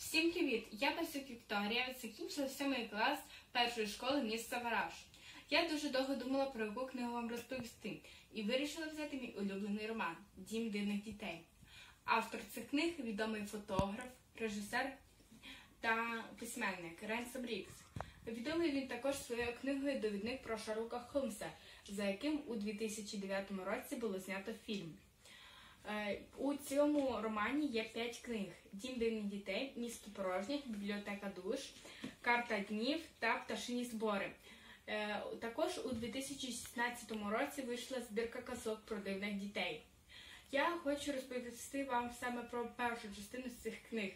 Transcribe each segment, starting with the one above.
Всім привіт! Я Басюк Вікторія, закінчила 7 клас першої школи міста Вараш. Я дуже довго думала, про яку книгу вам розповісти, і вирішила взяти мій улюблений роман «Дім дивних дітей». Автор цих книг – відомий фотограф, режисер та письменник Ренсом Рікс. Відомий він також своєю книгою «Довідник про Шерлока Холмса», за яким у 2009 році було знято фільм. У цьому романі є 5 книг: «Дім дивних дітей», «Місто порожніх», «Бібліотека душ», «Карта днів» та «Пташині збори». Також у 2016 році вийшла збірка казок про дивних дітей. Я хочу розповісти вам саме про першу частину з цих книг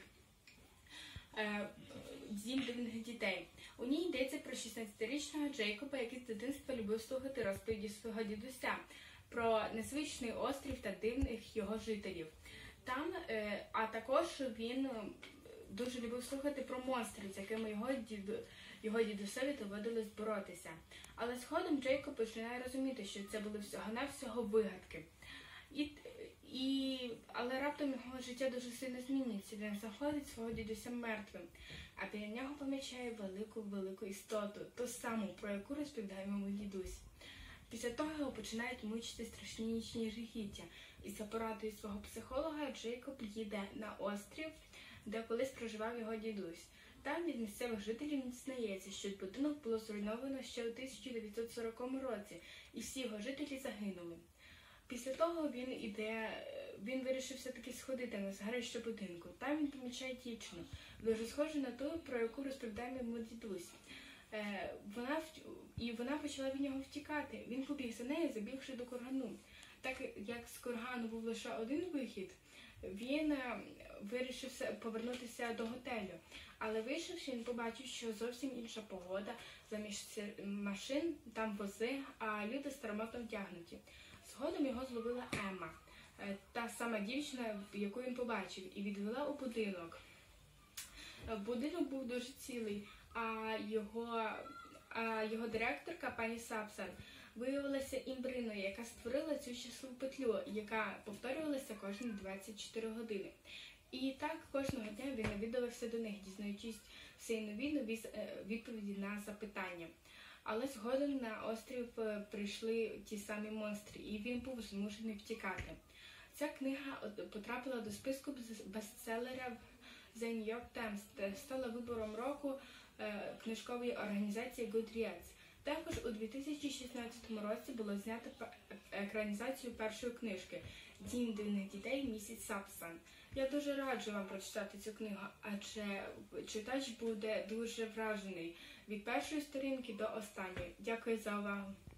«Дім дивних дітей». У ній йдеться про 16-річного Джейкоба, який з дитинства любив слухати розповіді свого дідуся про незвичний острів та дивних його жителів. А також він дуже любив слухати про монстрів, з якими його дідусеві доводилось боротися. Але згодом Джейкоб починає розуміти, що це були всього-навсього вигадки. Але раптом його життя дуже сильно змінюється. Він знаходить свого дідуся мертвим, а біля нього помічає велику істоту, ту саму, про яку розповідає йому дідусь. Після того його починають мучити страшні нічні жахіття, і за порадою свого психолога Джейкоб їде на острів, де колись проживав його дідусь. Там від місцевих жителів дізнається, що будинок було зруйновано ще у 1940 році, і всі його жителі загинули. Після того він вирішив все-таки сходити на згарище будинку. Там він помічає дівчину, дуже схожу на ту, про яку розповідає йому дідусь. Вона почала від нього втікати. Він побіг за нею, забігши до кургану. Так як з кургану був лише один вихід, він вирішив повернутися до готелю. Але вийшовши, він побачив, що зовсім інша погода, замість машин там вози, а люди старомодно вдягнуті. Згодом його зловила Емма, та сама дівчина, яку він побачив, і відвела у будинок. Будинок був дуже цілий, а його директорка, пані Сапсан, виявилася імбриною, яка створила цю часову петлю, яка повторювалася кожні 24 години. І так кожного дня він навідувався до них, дізнаючись все нові відповіді на запитання. Але згодом на острів прийшли ті самі монстри, і він був змушений втікати. Ця книга потрапила до списку бестселерів The New York Times та стала вибором року книжкової організації Goodreads. Також у 2016 році було знято екранізацію першої книжки «Дім дивних дітей» місіс Сапсан. Я дуже раджу вам прочитати цю книгу, адже читач буде дуже вражений від першої сторінки до останньої. Дякую за увагу.